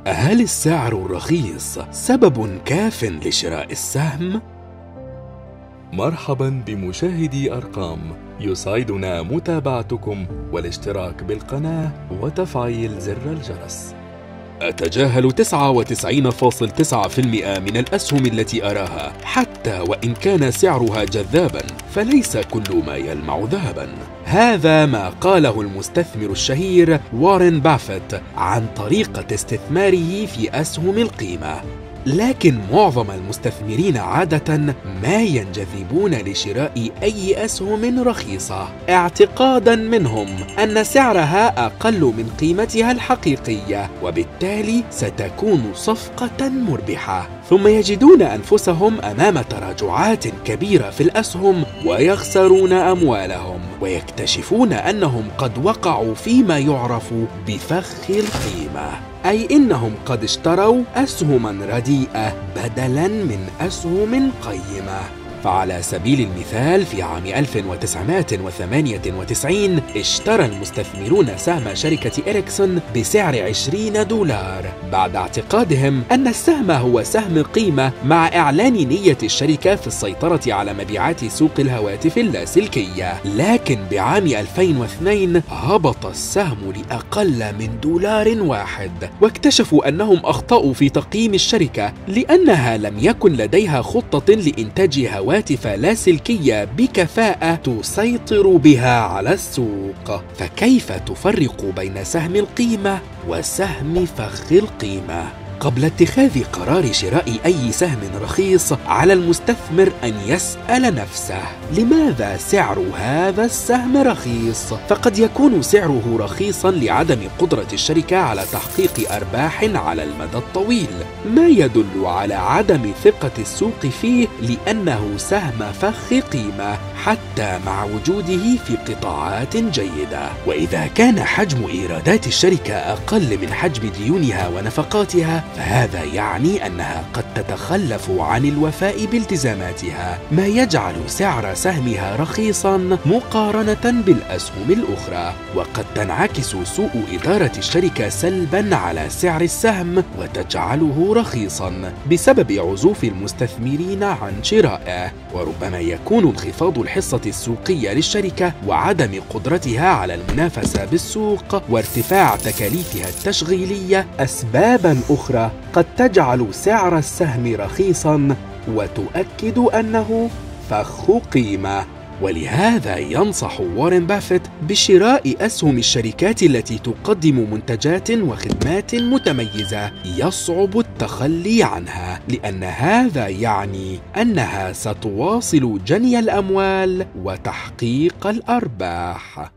هل السعر الرخيص سبب كاف لشراء السهم؟ مرحبا بمشاهدي أرقام، يسعدنا متابعتكم والاشتراك بالقناة وتفعيل زر الجرس. أتجاهل 99.9% من الأسهم التي أراها حتى وإن كان سعرها جذابا، فليس كل ما يلمع ذهبا. هذا ما قاله المستثمر الشهير وارن بافيت عن طريقة استثماره في أسهم القيمة. لكن معظم المستثمرين عادة ما ينجذبون لشراء أي أسهم رخيصة اعتقادا منهم أن سعرها أقل من قيمتها الحقيقية، وبالتالي ستكون صفقة مربحة، ثم يجدون أنفسهم أمام تراجعات كبيرة في الأسهم ويخسرون أموالهم، ويكتشفون أنهم قد وقعوا فيما يعرف بفخ القيمة، أي إنهم قد اشتروا أسهما رديئة بدلاً من أسهم قيمة. فعلى سبيل المثال في عام 1998 اشترى المستثمرون سهم شركة إريكسون بسعر $20 بعد اعتقادهم أن السهم هو سهم قيمة، مع إعلان نية الشركة في السيطرة على مبيعات سوق الهواتف اللاسلكية. لكن بعام 2002 هبط السهم لأقل من $1، واكتشفوا أنهم أخطأوا في تقييم الشركة لأنها لم يكن لديها خطة لإنتاج هواتف لاسلكية بكفاءة تسيطر بها على السوق. فكيف تفرق بين سهم القيمة وسهم فخ القيمة؟ قبل اتخاذ قرار شراء أي سهم رخيص، على المستثمر أن يسأل نفسه: لماذا سعر هذا السهم رخيص؟ فقد يكون سعره رخيصا لعدم قدرة الشركة على تحقيق أرباح على المدى الطويل، ما يدل على عدم ثقة السوق فيه لأنه سهم فخ قيمة حتى مع وجوده في قطاعات جيدة. وإذا كان حجم إيرادات الشركة أقل من حجم ديونها ونفقاتها، فهذا يعني أنها قد تتخلف عن الوفاء بالتزاماتها، ما يجعل سعر سهمها رخيصا مقارنة بالأسهم الأخرى. وقد تنعكس سوء إدارة الشركة سلبا على سعر السهم وتجعله رخيصا بسبب عزوف المستثمرين عن شرائه. وربما يكون انخفاض الحصة السوقية للشركة وعدم قدرتها على المنافسة بالسوق وارتفاع تكاليفها التشغيلية أسبابا أخرى قد تجعل سعر السهم رخيصا وتؤكد أنه فخ قيمة. ولهذا ينصح وارن بافيت بشراء أسهم الشركات التي تقدم منتجات وخدمات متميزة يصعب التخلي عنها، لأن هذا يعني أنها ستواصل جني الأموال وتحقيق الأرباح.